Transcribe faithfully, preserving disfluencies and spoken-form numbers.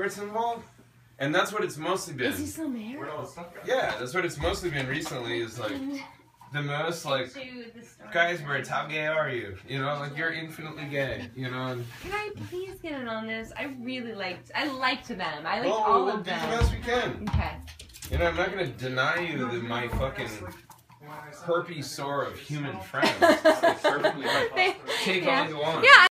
secrets involved. And that's what it's mostly been. Is he still married? Where'd all the stuff go? Yeah, that's what it's mostly been recently. Is like the most like, guys, Birds, how gay are you? You know, like you're infinitely gay. You know. And, Can I please get in on this? I really liked. I liked them. I liked well, all we'll of do them. the best we can. Okay. You know, I'm not gonna deny you that my fucking herpes sore of human friends. It's like perfectly like, They- take yeah. all you want. Yeah.